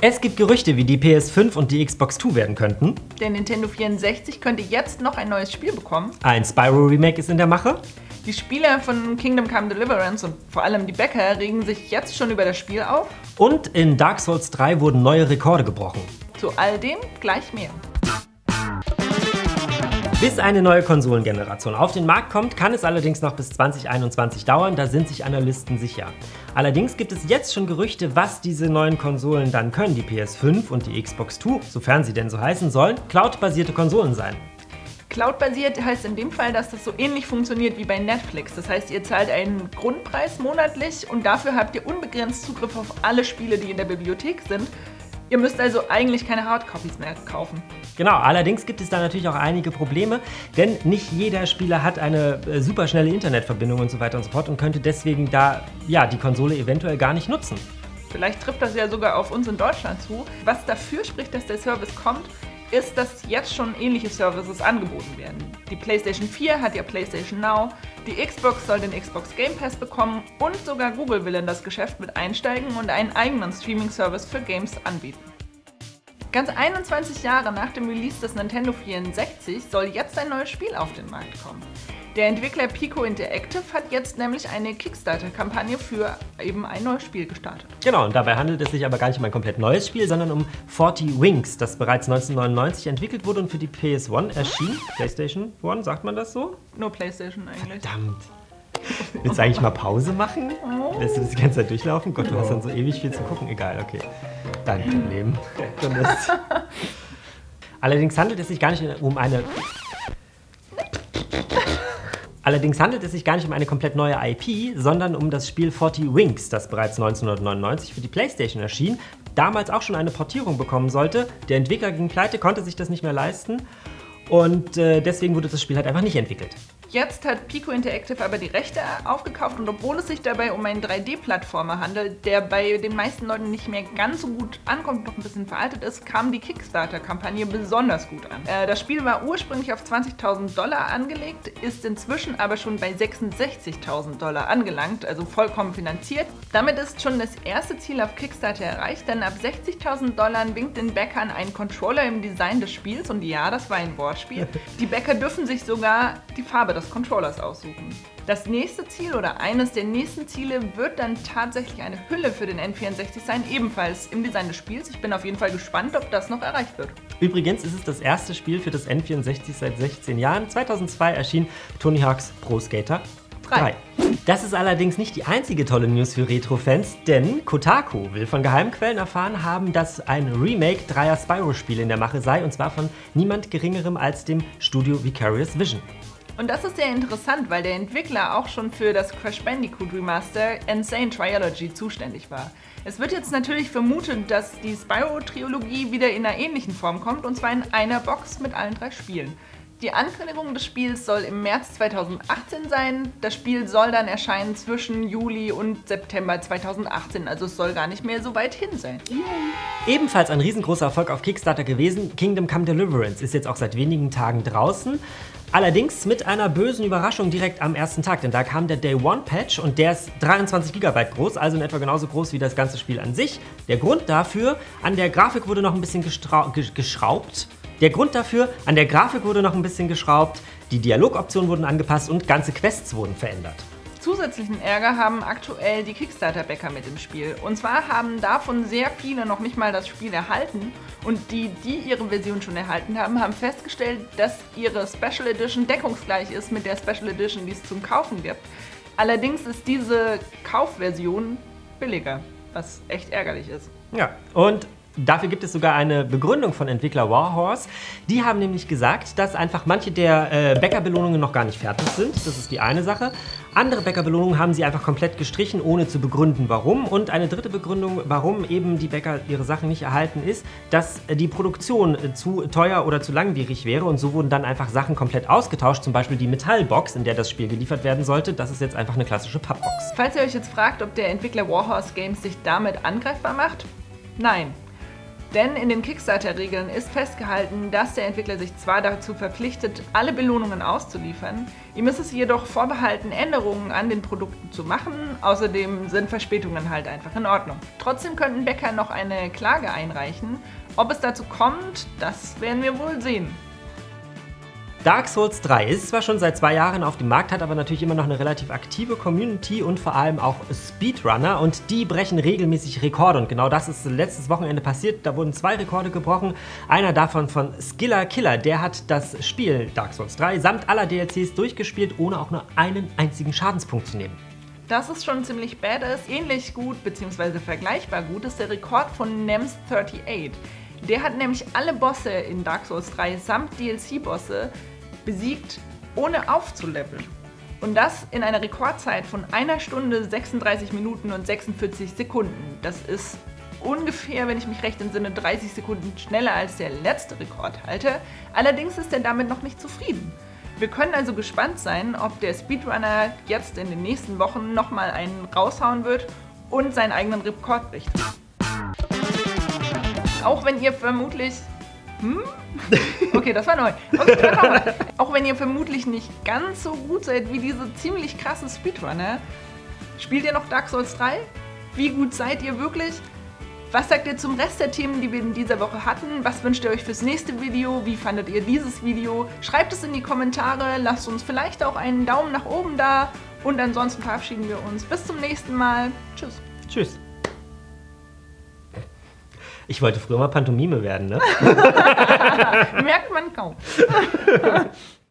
Es gibt Gerüchte, wie die PS5 und die Xbox Two werden könnten. Der Nintendo 64 könnte jetzt noch ein neues Spiel bekommen. Ein Spyro-Remake ist in der Mache. Die Spieler von Kingdom Come Deliverance und vor allem die Bäcker regen sich jetzt schon über das Spiel auf. Und in Dark Souls 3 wurden neue Rekorde gebrochen. Zu all dem gleich mehr. Bis eine neue Konsolengeneration auf den Markt kommt, kann es allerdings noch bis 2021 dauern, da sind sich Analysten sicher. Allerdings gibt es jetzt schon Gerüchte, was diese neuen Konsolen dann können. Die PS5 und die Xbox Two, sofern sie denn so heißen sollen, Cloud-basierte Konsolen sein. Cloud-basiert heißt in dem Fall, dass das so ähnlich funktioniert wie bei Netflix. Das heißt, ihr zahlt einen Grundpreis monatlich und dafür habt ihr unbegrenzt Zugriff auf alle Spiele, die in der Bibliothek sind. Ihr müsst also eigentlich keine Hardcopies mehr kaufen. Genau, allerdings gibt es da natürlich auch einige Probleme, denn nicht jeder Spieler hat eine superschnelle Internetverbindung und so weiter und so fort und könnte deswegen die Konsole eventuell gar nicht nutzen. Vielleicht trifft das ja sogar auf uns in Deutschland zu. Was dafür spricht, dass der Service kommt, ist, dass jetzt schon ähnliche Services angeboten werden. Die PlayStation 4 hat ja PlayStation Now, die Xbox soll den Xbox Game Pass bekommen und sogar Google will in das Geschäft mit einsteigen und einen eigenen Streaming-Service für Games anbieten. Ganz 21 Jahre nach dem Release des Nintendo 64 soll jetzt ein neues Spiel auf den Markt kommen. Der Entwickler Pico Interactive hat jetzt nämlich eine Kickstarter-Kampagne für eben ein neues Spiel gestartet. Genau, und dabei handelt es sich aber gar nicht um ein komplett neues Spiel, sondern um 40 Wings, das bereits 1999 entwickelt wurde und für die PS1 erschien. PlayStation 1, sagt man das so? Nur PlayStation eigentlich. Verdammt. Willst du eigentlich mal Pause machen? Lässt du das die ganze Zeit durchlaufen? Gott, du hast dann so ewig viel zu gucken. Egal, okay. Dein Problem. Allerdings handelt es sich gar nicht um eine komplett neue IP, sondern um das Spiel 40 Wings, das bereits 1999 für die PlayStation erschien, damals auch schon eine Portierung bekommen sollte. Der Entwickler ging pleite, konnte sich das nicht mehr leisten und deswegen wurde das Spiel halt einfach nicht entwickelt. Jetzt hat Pico Interactive aber die Rechte aufgekauft und obwohl es sich dabei um einen 3D-Plattformer handelt, der bei den meisten Leuten nicht mehr ganz so gut ankommt, noch ein bisschen veraltet ist, kam die Kickstarter-Kampagne besonders gut an. Das Spiel war ursprünglich auf $20.000 angelegt, ist inzwischen aber schon bei $66.000 angelangt, also vollkommen finanziert. Damit ist schon das erste Ziel auf Kickstarter erreicht, denn ab $60.000 winkt den Bäckern ein Controller im Design des Spiels und ja, das war ein Wortspiel. Die Bäcker dürfen sich sogar die Farbe des Controllers aussuchen. Das nächste Ziel oder eines der nächsten Ziele wird dann tatsächlich eine Hülle für den N64 sein, ebenfalls im Design des Spiels. Ich bin auf jeden Fall gespannt, ob das noch erreicht wird. Übrigens ist es das erste Spiel für das N64 seit 16 Jahren. 2002 erschien Tony Hawk's Pro Skater 3. Das ist allerdings nicht die einzige tolle News für Retro-Fans, denn Kotaku will von Geheimquellen erfahren haben, dass ein Remake dreier Spyro-Spiele in der Mache sei, und zwar von niemand Geringerem als dem Studio Vicarious Vision. Und das ist sehr interessant, weil der Entwickler auch schon für das Crash Bandicoot Remaster Insane Trilogy zuständig war. Es wird jetzt natürlich vermutet, dass die Spyro-Trilogie wieder in einer ähnlichen Form kommt, und zwar in einer Box mit allen 3 Spielen. Die Ankündigung des Spiels soll im März 2018 sein. Das Spiel soll dann erscheinen zwischen Juli und September 2018, also es soll gar nicht mehr so weit hin sein. Ebenfalls ein riesengroßer Erfolg auf Kickstarter gewesen, Kingdom Come Deliverance ist jetzt auch seit wenigen Tagen draußen. Allerdings mit einer bösen Überraschung direkt am ersten Tag, denn da kam der Day-One-Patch und der ist 23 GB groß, also in etwa genauso groß wie das ganze Spiel an sich. Der Grund dafür, an der Grafik wurde noch ein bisschen geschraubt. Die Dialogoptionen wurden angepasst und ganze Quests wurden verändert. Zusätzlichen Ärger haben aktuell die Kickstarter-Bäcker mit im Spiel. Und zwar haben davon sehr viele noch nicht mal das Spiel erhalten. Und die ihre Version schon erhalten haben, haben festgestellt, dass ihre Special Edition deckungsgleich ist mit der Special Edition, die es zum Kaufen gibt. Allerdings ist diese Kaufversion billiger, was echt ärgerlich ist. Ja, und dafür gibt es sogar eine Begründung von Entwickler Warhorse. Die haben nämlich gesagt, dass einfach manche der Bäckerbelohnungen noch gar nicht fertig sind. Das ist die eine Sache. Andere Bäckerbelohnungen haben sie einfach komplett gestrichen, ohne zu begründen, warum. Und eine dritte Begründung, warum eben die Bäcker ihre Sachen nicht erhalten, ist, dass die Produktion zu teuer oder zu langwierig wäre. Und so wurden dann einfach Sachen komplett ausgetauscht. Zum Beispiel die Metallbox, in der das Spiel geliefert werden sollte. Das ist jetzt einfach eine klassische Pappbox. Falls ihr euch jetzt fragt, ob der Entwickler Warhorse Games sich damit angreifbar macht, nein. Denn in den Kickstarter-Regeln ist festgehalten, dass der Entwickler sich zwar dazu verpflichtet, alle Belohnungen auszuliefern, ihm ist es jedoch vorbehalten, Änderungen an den Produkten zu machen. Außerdem sind Verspätungen halt einfach in Ordnung. Trotzdem könnten Bäcker noch eine Klage einreichen. Ob es dazu kommt, das werden wir wohl sehen. Dark Souls 3 ist zwar schon seit 2 Jahren auf dem Markt, hat aber natürlich immer noch eine relativ aktive Community und vor allem auch Speedrunner und die brechen regelmäßig Rekorde und genau das ist letztes Wochenende passiert. Da wurden 2 Rekorde gebrochen, einer davon von Skiller Killer, der hat das Spiel Dark Souls 3 samt aller DLCs durchgespielt, ohne auch nur einen einzigen Schadenspunkt zu nehmen. Das ist schon ziemlich badass. Ähnlich gut bzw. vergleichbar gut ist der Rekord von Nems38. Der hat nämlich alle Bosse in Dark Souls 3 samt DLC-Bosse besiegt, ohne aufzuleveln. Und das in einer Rekordzeit von 1 Stunde, 36 Minuten und 46 Sekunden. Das ist ungefähr, wenn ich mich recht entsinne, 30 Sekunden schneller als der letzte Rekordhalter. Allerdings ist er damit noch nicht zufrieden. Wir können also gespannt sein, ob der Speedrunner jetzt in den nächsten Wochen nochmal einen raushauen wird und seinen eigenen Rekord bricht. Auch wenn ihr vermutlich... Okay, das war neu. Okay, auch wenn ihr vermutlich nicht ganz so gut seid wie diese ziemlich krassen Speedrunner, spielt ihr noch Dark Souls 3? Wie gut seid ihr wirklich? Was sagt ihr zum Rest der Themen, die wir in dieser Woche hatten? Was wünscht ihr euch fürs nächste Video? Wie fandet ihr dieses Video? Schreibt es in die Kommentare, lasst uns vielleicht auch einen Daumen nach oben da und ansonsten verabschieden wir uns. Bis zum nächsten Mal. Tschüss. Tschüss. Ich wollte früher mal Pantomime werden, ne? Merkt man kaum.